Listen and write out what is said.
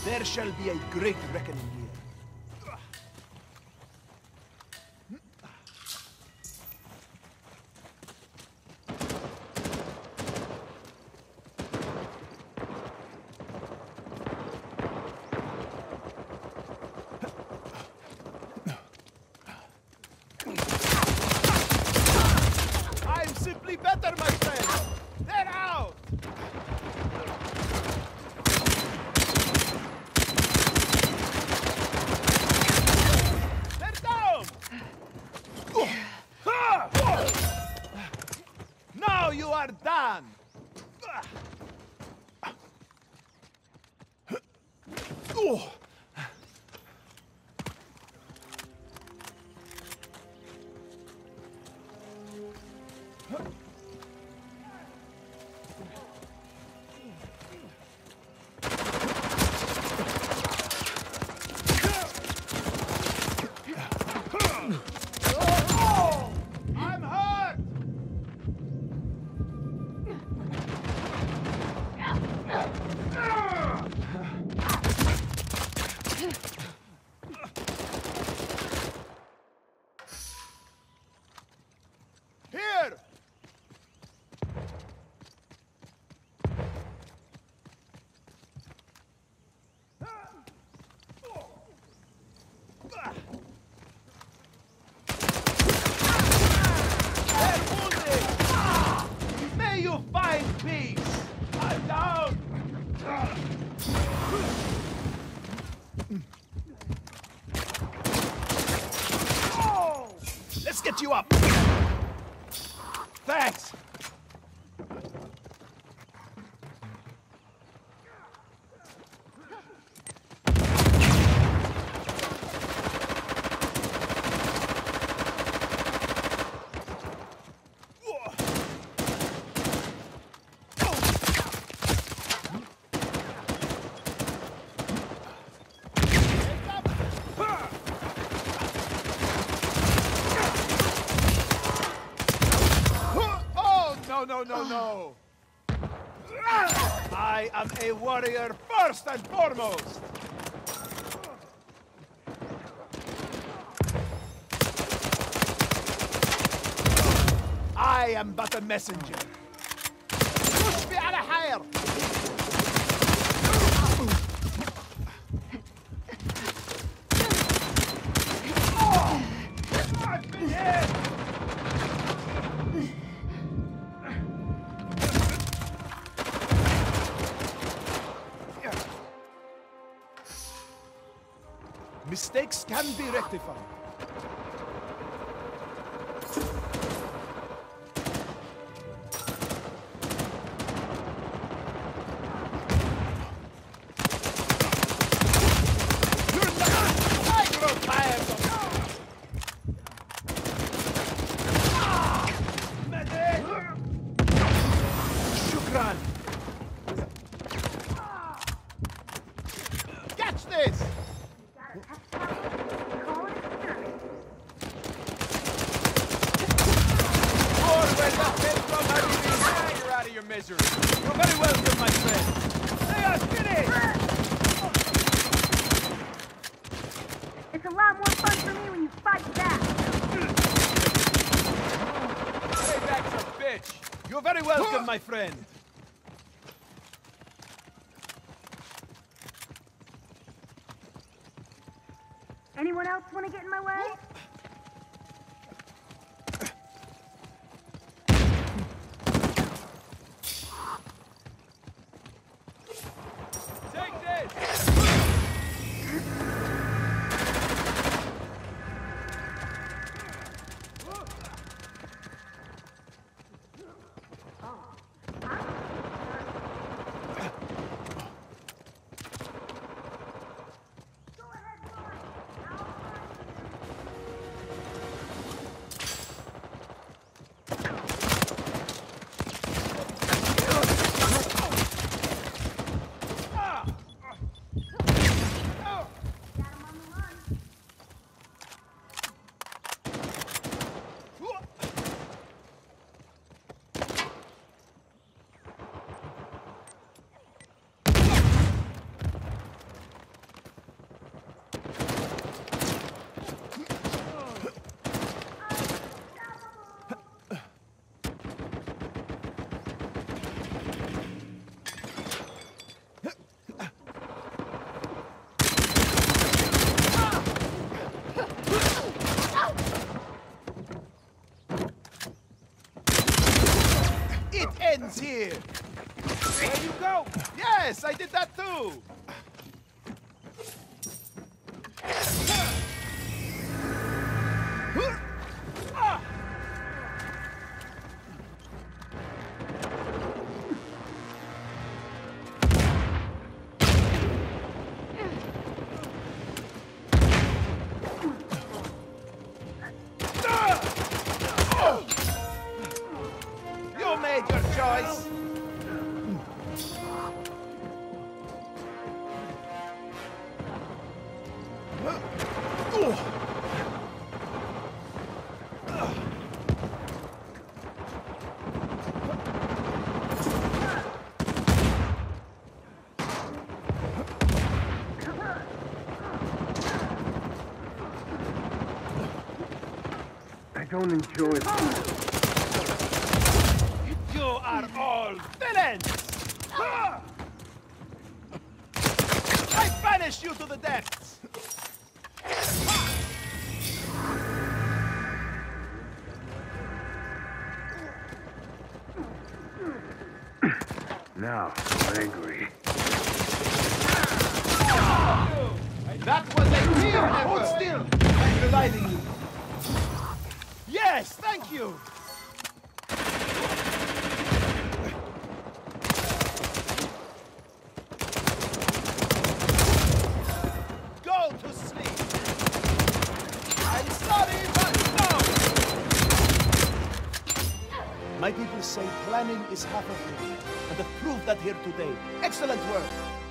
There shall be a great reckoning here. I'm simply better, my friend! They're out! They're down! Now you are done! I'm hurt! Here! They're wounded! May you find peace! I'm down! Let's get you up! Thanks! No! I am a warrior first and foremost! I am but a messenger. Push me على حير! I've been hit! Mistakes can be rectified. You're not! I grow tired of Medic! Shukran! Catch this! You're out of your misery. You're very welcome, my friend. They are finished! It's a lot more fun for me when you fight back. Payback's a bitch. You're very welcome, my friend. Anyone else want to get in my way? Take this! What's here? There you go! Yes, I did that too! You made your choice! I don't enjoy it. You are all villains! I banish you to the depths! Now, I'm angry. That was a team effort! Hold still! I'm reviving you. Yes, thank you! Go to sleep! I'm sorry, but no! My people say planning is half of it, and I've proved that here today. Excellent work!